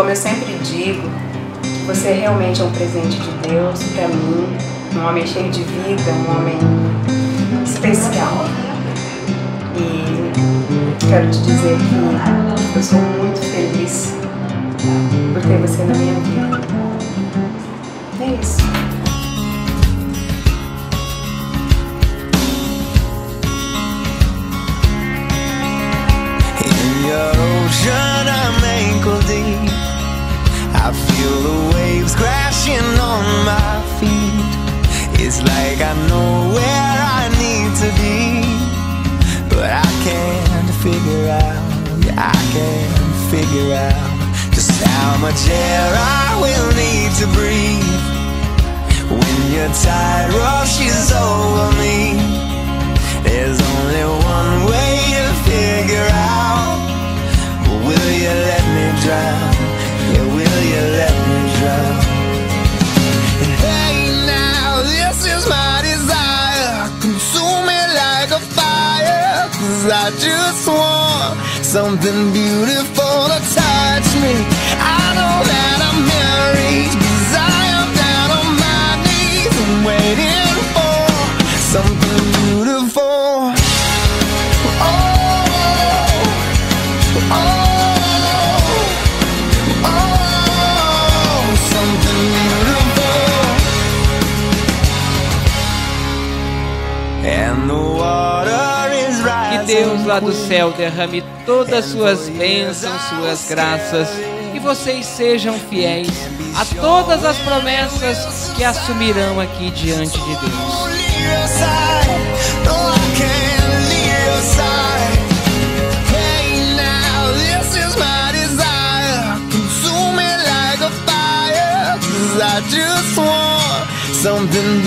como eu sempre digo, você realmente é um presente de Deus para mim, um homem cheio de vida, um homem especial. E quero te dizer que eu sou muito feliz por ter você na minha vida. É isso. In your ocean I'm ankle deep. I feel the waves crashing on my feet. It's like I know where I need to be, but I can't figure out, yeah, I can't figure out just how much air I will need to breathe when your tide rushes over me. There's only one way to figure out, will you let me drown? Yeah, will you let me drown? And hey now, this is my desire, consume me like a fire, 'cause I just want something beautiful to touch me. I know that I'm married, 'cause I am down on my knees and waiting for something beautiful. Oh, oh, oh, something beautiful. And the water is rising. Que Deus lá do céu derrame todas suas bênçãos, suas graças, e vocês sejam fiéis a todas as promessas que assumirão aqui diante de Deus. I just want something